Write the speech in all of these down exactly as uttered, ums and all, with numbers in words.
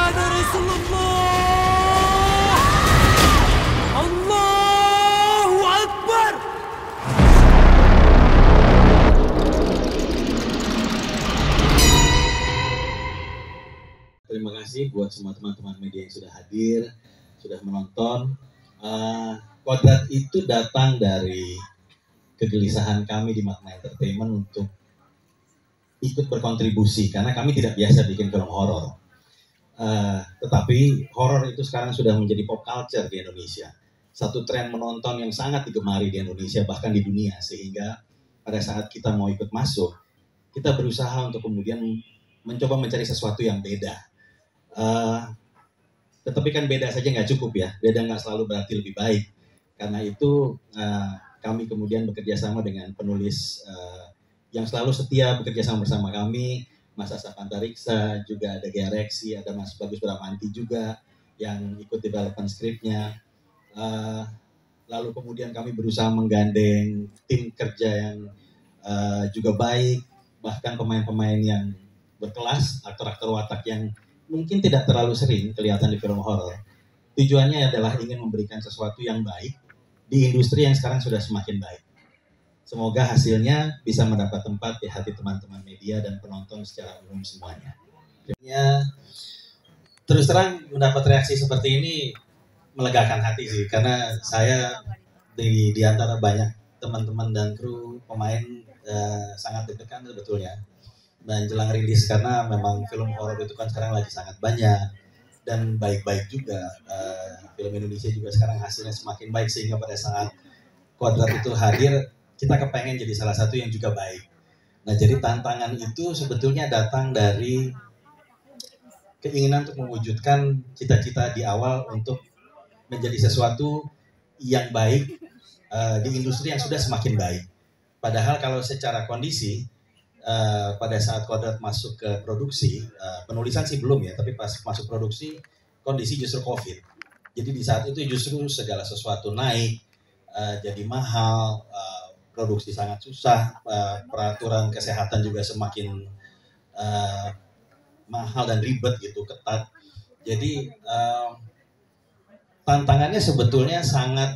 Muhammad Rasulullah. Allahu Akbar. Terima kasih buat semua teman-teman media yang sudah hadir, sudah menonton. Uh, Kodrat itu datang dari kegelisahan kami di Magma Entertainment untuk ikut berkontribusi karena kami tidak biasa bikin film horor. Uh, tetapi horor itu sekarang sudah menjadi pop culture di Indonesia. Satu tren menonton yang sangat digemari di Indonesia bahkan di dunia, sehingga pada saat kita mau ikut masuk, kita berusaha untuk kemudian mencoba mencari sesuatu yang beda. Uh, tetapi kan beda saja nggak cukup ya, beda nggak selalu berarti lebih baik. Karena itu uh, kami kemudian bekerja sama dengan penulis uh, yang selalu setia bekerja sama bersama kami, Mas Asaf Antariksa, juga ada Gea Reksi, ada Mas Bagus Bramanti juga yang ikut development skripnya. Uh, lalu kemudian kami berusaha menggandeng tim kerja yang uh, juga baik, bahkan pemain-pemain yang berkelas, aktor-aktor watak yang mungkin tidak terlalu sering kelihatan di film horor. Tujuannya adalah ingin memberikan sesuatu yang baik di industri yang sekarang sudah semakin baik. Semoga hasilnya bisa mendapat tempat di hati teman-teman media dan penonton secara umum semuanya. Ya, terus terang mendapat reaksi seperti ini melegakan hati sih, karena saya di, di antara banyak teman-teman dan kru pemain eh, sangat deg-degan sebetulnya. Dan jelang rilis karena memang film horor itu kan sekarang lagi sangat banyak dan baik-baik juga. Uh, film Indonesia juga sekarang hasilnya semakin baik sehingga pada saat Kodrat itu hadir, kita kepengen jadi salah satu yang juga baik. Nah, jadi tantangan itu sebetulnya datang dari keinginan untuk mewujudkan cita-cita di awal untuk menjadi sesuatu yang baik uh, di industri yang sudah semakin baik. Padahal kalau secara kondisi Uh, pada saat Kodrat masuk ke produksi, uh, penulisan sih belum ya, tapi pas masuk produksi kondisi justru COVID. Jadi di saat itu justru segala sesuatu naik, uh, jadi mahal, uh, produksi sangat susah, uh, peraturan kesehatan juga semakin uh, mahal dan ribet gitu, ketat. Jadi uh, tantangannya sebetulnya sangat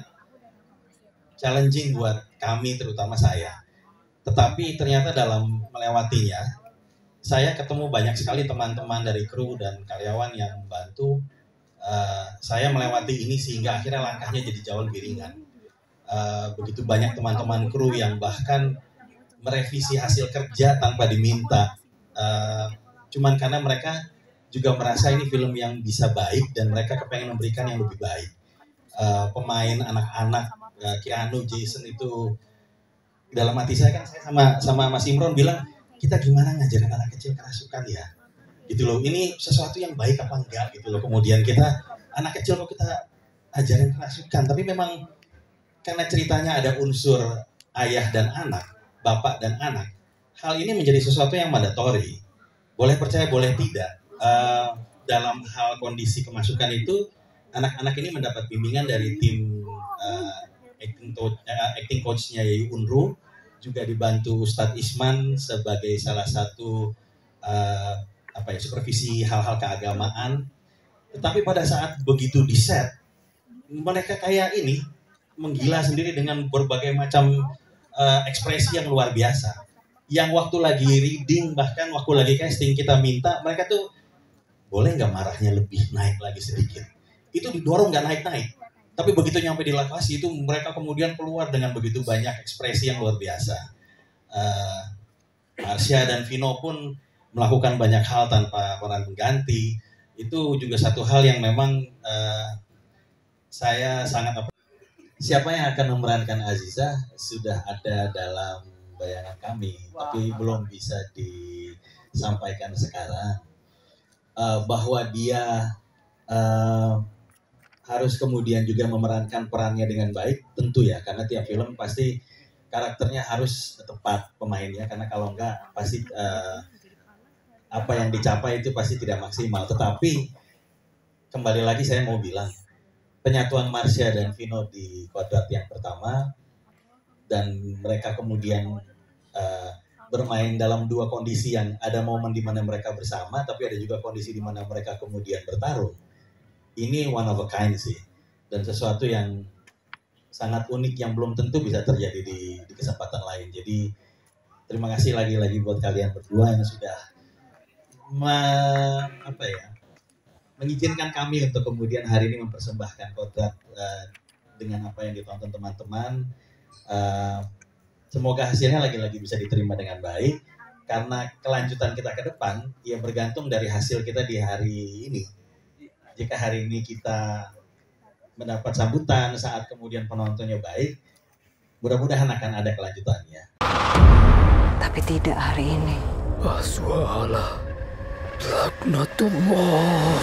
challenging buat kami, terutama saya. Tetapi ternyata dalam melewatinya, saya ketemu banyak sekali teman-teman dari kru dan karyawan yang membantu uh, saya melewati ini sehingga akhirnya langkahnya jadi jauh lebih ringan. Uh, begitu banyak teman-teman kru yang bahkan merevisi hasil kerja tanpa diminta, uh, cuman karena mereka juga merasa ini film yang bisa baik dan mereka kepengen memberikan yang lebih baik. Uh, pemain anak-anak, uh, Keanu, Jason itu dalam hati saya kan, saya sama sama Mas Imron bilang, kita gimana ngajarin anak kecil kerasukan ya, gitu loh. Ini sesuatu yang baik apa enggak gitu loh. Kemudian kita anak kecil kok kita ajarin kerasukan, tapi memang karena ceritanya ada unsur ayah dan anak, bapak dan anak, hal ini menjadi sesuatu yang mandatori. Boleh percaya boleh tidak, uh, dalam hal kondisi kemasukan itu anak-anak ini mendapat bimbingan dari tim uh, acting, to- uh, acting coach-nya Yayu Unru, juga dibantu Ustadz Isman sebagai salah satu uh, apa ya supervisi hal-hal keagamaan. Tetapi pada saat begitu di set, mereka kayak ini menggila sendiri dengan berbagai macam uh, ekspresi yang luar biasa. Yang waktu lagi reading, bahkan waktu lagi casting kita minta mereka tuh boleh nggak marahnya lebih naik lagi sedikit. Itu didorong nggak naik-naik. Tapi begitu nyampe di lokasi itu mereka kemudian keluar dengan begitu banyak ekspresi yang luar biasa. Uh, Marsha dan Vino pun melakukan banyak hal tanpa peran pengganti. Itu juga satu hal yang memang uh, saya sangat apa. Siapa yang akan memerankan Aziza sudah ada dalam bayangan kami, tapi belum bisa disampaikan sekarang. Uh, bahwa dia uh, harus kemudian juga memerankan perannya dengan baik, tentu ya, karena tiap film pasti karakternya harus tepat pemainnya, karena kalau enggak pasti uh, apa yang dicapai itu pasti tidak maksimal. Tetapi kembali lagi saya mau bilang, penyatuan Marsha dan Vino di Kodrat yang pertama dan mereka kemudian uh, bermain dalam dua kondisi yang ada momen di mana mereka bersama, tapi ada juga kondisi di mana mereka kemudian bertarung. Ini one of a kind sih, dan sesuatu yang sangat unik yang belum tentu bisa terjadi di, di kesempatan lain. Jadi terima kasih lagi-lagi buat kalian berdua yang sudah me, apa ya, mengizinkan kami untuk kemudian hari ini mempersembahkan Kodrat uh, dengan apa yang ditonton teman-teman. Uh, semoga hasilnya lagi-lagi bisa diterima dengan baik, karena kelanjutan kita ke depan ya bergantung dari hasil kita di hari ini. Jika hari ini kita mendapat sambutan saat kemudian penontonnya baik, mudah-mudahan akan ada kelanjutannya. Tapi tidak hari ini. Aswalah, laknatullah.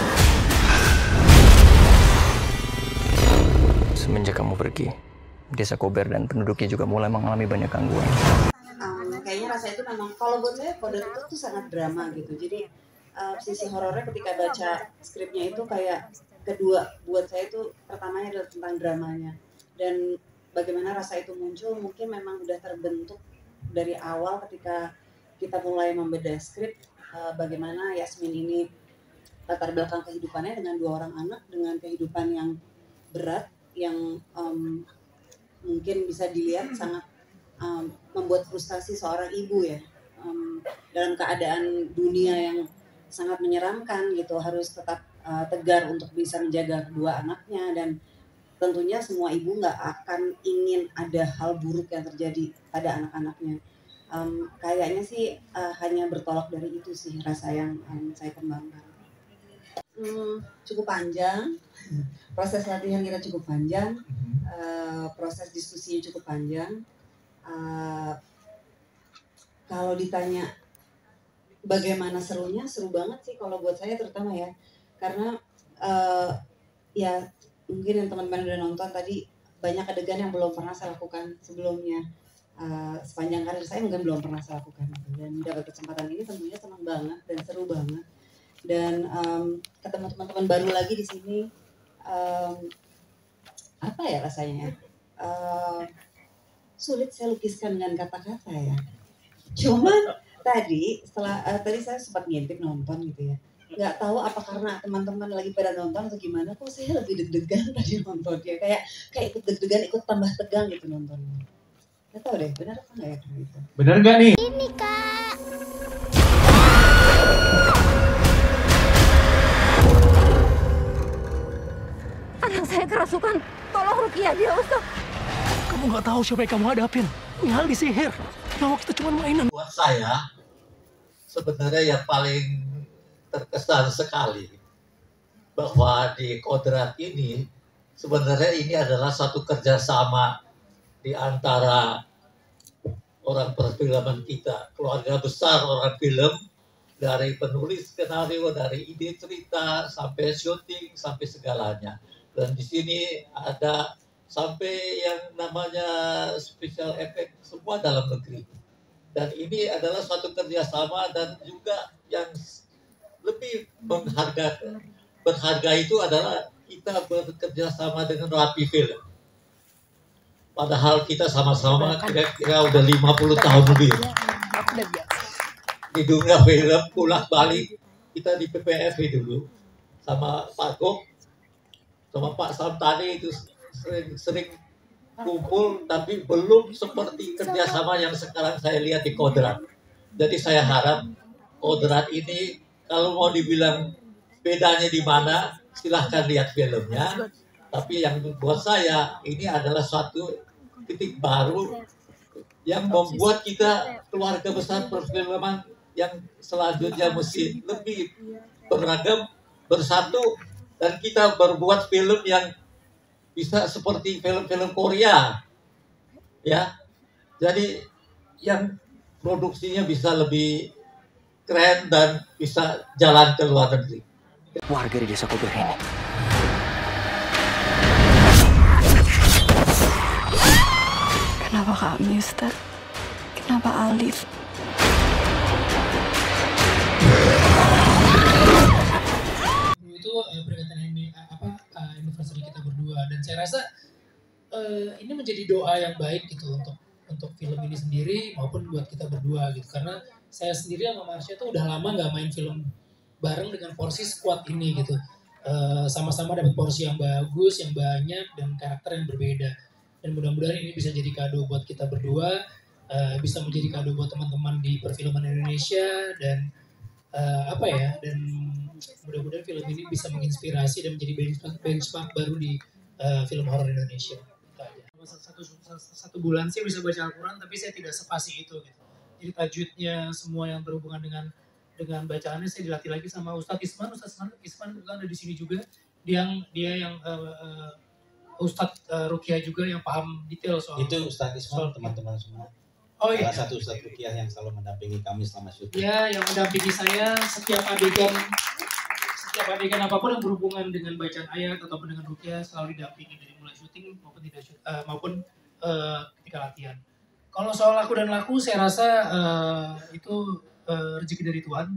Semenjak kamu pergi, Desa Kober dan penduduknya juga mulai mengalami banyak gangguan. Um, kayaknya rasa itu memang, kalau buat saya Kodrat itu tuh sangat drama gitu. Jadi uh, sisi horornya ketika baca skripnya itu kayak kedua buat saya itu pertamanya adalah tentang dramanya, dan bagaimana rasa itu muncul mungkin memang udah terbentuk dari awal ketika kita mulai membedah skrip. Uh, bagaimana Yasmin ini latar belakang kehidupannya dengan dua orang anak, dengan kehidupan yang berat, yang um, mungkin bisa dilihat sangat um, membuat frustasi seorang ibu ya, um, dalam keadaan dunia yang sangat menyeramkan gitu, harus tetap uh, tegar untuk bisa menjaga kedua anaknya, dan tentunya semua ibu nggak akan ingin ada hal buruk yang terjadi pada anak-anaknya. Um, kayaknya sih uh, hanya bertolak dari itu sih rasa yang um, saya kembangkan. Hmm, cukup panjang, proses latihan kita cukup panjang, uh, proses diskusinya cukup panjang. Uh, kalau ditanya bagaimana serunya, seru banget sih kalau buat saya terutama ya, karena uh, ya mungkin yang teman-teman udah nonton tadi banyak adegan yang belum pernah saya lakukan sebelumnya. Uh, sepanjang karir saya mungkin belum pernah saya lakukan, dan dapat kesempatan ini tentunya senang banget dan seru banget, dan um, ketemu teman-teman baru lagi di sini, um, apa ya rasanya uh, sulit saya lukiskan dengan kata-kata ya. Cuman tadi setelah uh, tadi saya sempat ngintip nonton gitu ya, nggak tahu apa karena teman-teman lagi pada nonton atau gimana, kok saya lebih deg-degan tadi nontonnya, kayak kayak ikut deg-degan, ikut tambah tegang gitu nontonnya. Nggak tahu deh, benar apa nggak ya gitu. Benar nggak nih? Ini kak. Anak saya kerasukan, tolong Rukiah dia Ustaz. Kamu nggak tahu siapa yang kamu hadapin. Ini hal disihir. Nyawa kita cuma mainan. Buat saya, sebenarnya yang paling terkesan sekali bahwa di Kodrat ini sebenarnya ini adalah satu kerjasama di antara orang perfilman kita, keluarga besar orang film, dari penulis skenario, dari ide cerita sampai syuting sampai segalanya. Dan di sini ada sampai yang namanya special effect semua dalam negeri. Dan ini adalah suatu kerjasama, dan juga yang lebih menghargai berharga itu adalah kita bekerja sama dengan Rapi Film. Padahal kita sama-sama kira-kira udah lima puluh tahun lebih di dunia film, pulang balik kita di P P F dulu sama Pak Gok sama Pak Santani itu sering-sering kumpul, tapi belum seperti kerjasama yang sekarang saya lihat di Kodrat. Jadi saya harap Kodrat ini kalau mau dibilang bedanya di mana, silahkan lihat filmnya. Tapi yang buat saya ini adalah suatu titik baru yang membuat kita keluarga besar perfilman yang selanjutnya mesti lebih beragam, bersatu, dan kita berbuat film yang bisa seperti film-film Korea, ya. Jadi yang produksinya bisa lebih keren dan bisa jalan ke luar negeri. Warga di Desa Kober ini Kenapa kami, Ustaz? Kenapa Alif? Itu uh, peringatan ini uh, apa uh, anniversary kita berdua, dan saya rasa uh, ini menjadi doa yang baik gitu untuk untuk film ini sendiri maupun buat kita berdua gitu. Karena saya sendiri sama Marsha tuh udah lama nggak main film bareng dengan porsi squad ini gitu. Uh, sama-sama dapat porsi yang bagus, yang banyak, dan karakter yang berbeda. Dan mudah-mudahan ini bisa jadi kado buat kita berdua, uh, bisa menjadi kado buat teman-teman di perfilman Indonesia, dan uh, apa ya, dan mudah-mudahan film ini bisa menginspirasi dan menjadi benchmark, benchmark baru di uh, film horor Indonesia. Satu, satu, satu bulan sih bisa baca Al-Quran, tapi saya tidak sepasi itu gitu. Jadi tajwidnya semua yang berhubungan dengan dengan bacaannya saya dilatih lagi sama Ustadz Isman. Ustadz Isman, Isman bukan ada di sini juga. Dia yang dia yang uh, uh, Ustadz uh, Rukiah juga yang paham detail soal itu. Ustadz Isman teman-teman semua. Oh iya. Salah satu Ustadz Rukiah yang selalu mendampingi kami selama syuting. Ya, yang mendampingi saya setiap adegan setiap adegan apapun yang berhubungan dengan bacaan ayat ataupun dengan Rukiah selalu didampingi dari mulai syuting maupun tidak syuting, uh, maupun uh, ketika latihan. Kalau soal laku dan laku saya rasa uh, itu Uh, rezeki dari Tuhan.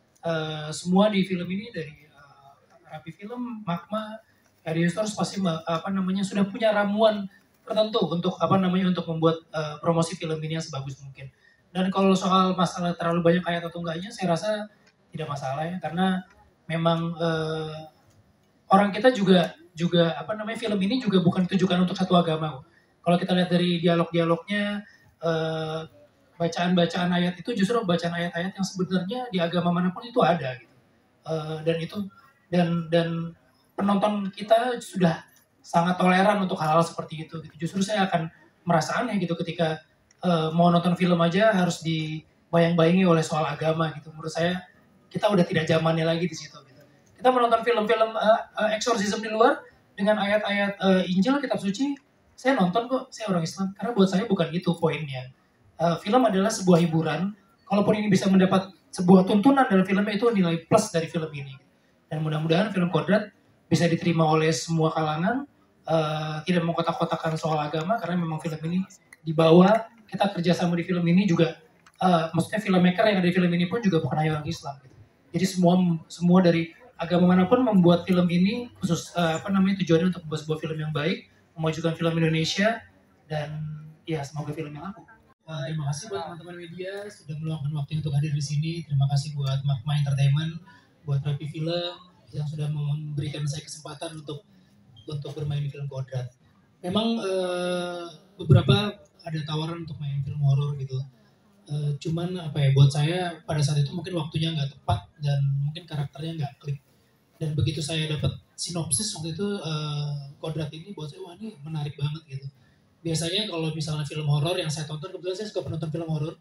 Uh, semua di film ini dari uh, Rapi Film, Magma, Area Stores pasti uh, apa namanya sudah punya ramuan tertentu untuk apa namanya untuk membuat uh, promosi film ini yang sebagus mungkin. Dan kalau soal masalah terlalu banyak ayat atau enggaknya, saya rasa tidak masalah ya, karena memang uh, orang kita juga juga apa namanya film ini juga bukan ditujukan untuk satu agama. Kalau kita lihat dari dialog-dialognya. Uh, bacaan-bacaan ayat itu justru bacaan ayat-ayat yang sebenarnya di agama manapun itu ada gitu. Uh, dan itu dan dan penonton kita sudah sangat toleran untuk hal-hal seperti itu gitu. Justru saya akan merasa aneh gitu ketika uh, mau nonton film aja harus dibayang-bayangi oleh soal agama gitu. Menurut saya kita udah tidak zamannya lagi di situ gitu. Kita menonton film-film uh, uh, eksorsisme di luar dengan ayat-ayat uh, Injil, kitab suci, saya nonton kok, saya orang Islam, karena buat saya bukan itu poinnya. Uh, film adalah sebuah hiburan, kalaupun ini bisa mendapat sebuah tuntunan dalam filmnya, itu nilai plus dari film ini. Dan mudah-mudahan film Kodrat bisa diterima oleh semua kalangan, uh, tidak mengkotak-kotakan soal agama, karena memang film ini dibawa, kita kerjasama di film ini juga, uh, maksudnya filmmaker yang ada di film ini pun juga bukan hanya orang Islam. Gitu. Jadi semua semua dari agama manapun membuat film ini, khusus uh, apa namanya tujuannya untuk membuat sebuah film yang baik, memajukan film Indonesia, dan ya semoga film yang laku. Uh, terima kasih buat teman-teman media sudah meluangkan waktu untuk hadir di sini. Terima kasih buat Magma Entertainment, buat Rapi Film yang sudah memberikan saya kesempatan untuk untuk bermain di film Kodrat. Memang uh, beberapa ada tawaran untuk main film horor gitu. Uh, cuman apa ya, buat saya pada saat itu mungkin waktunya nggak tepat dan mungkin karakternya nggak klik. Dan begitu saya dapat sinopsis waktu itu uh, Kodrat ini, buat saya wah ini menarik banget gitu. Biasanya kalau misalnya film horor yang saya tonton, kebetulan saya suka penonton film horor,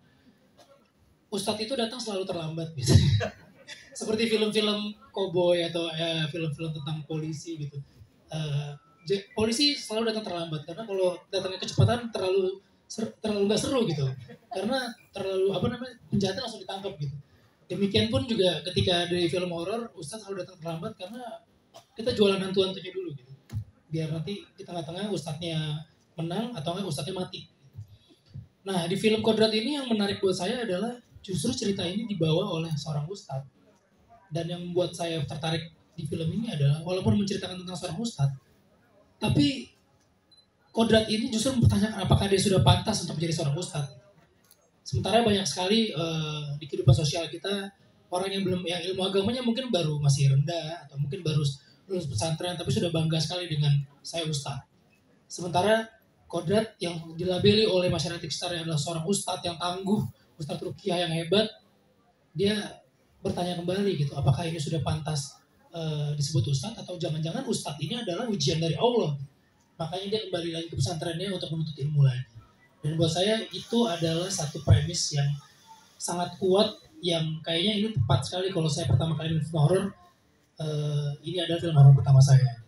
Ustadz itu datang selalu terlambat biasanya. Seperti film-film koboi atau eh, film-film tentang polisi gitu. Uh, polisi selalu datang terlambat karena kalau datangnya kecepatan terlalu ser, terlalu nggak seru gitu. Karena terlalu apa namanya penjahatnya langsung ditangkap gitu. Demikian pun juga ketika dari film horor, Ustadz selalu datang terlambat karena kita jualan hantu-hantunya dulu gitu. Biar nanti di tengah-tengah Ustadznya menang atau enggak Ustadznya mati. Nah di film Kodrat ini yang menarik buat saya adalah justru cerita ini dibawa oleh seorang Ustadz. Dan yang membuat saya tertarik di film ini adalah walaupun menceritakan tentang seorang Ustadz, tapi Kodrat ini justru mempertanyakan apakah dia sudah pantas untuk menjadi seorang Ustadz. Sementara banyak sekali uh, di kehidupan sosial kita orang yang belum yang ilmu agamanya mungkin baru masih rendah atau mungkin baru lulus pesantren tapi sudah bangga sekali dengan saya Ustadz. Sementara Kodrat yang dilabeli oleh masyarakat sekitar adalah seorang Ustadz yang tangguh, Ustadz Rukiah yang hebat, dia bertanya kembali gitu, apakah ini sudah pantas uh, disebut Ustadz atau jangan-jangan Ustadz ini adalah ujian dari Allah. Makanya dia kembali lagi ke pesantrennya untuk menuntut ilmu lagi. Dan buat saya itu adalah satu premis yang sangat kuat, yang kayaknya ini tepat sekali kalau saya pertama kali film horor, uh, ini adalah film horor pertama saya.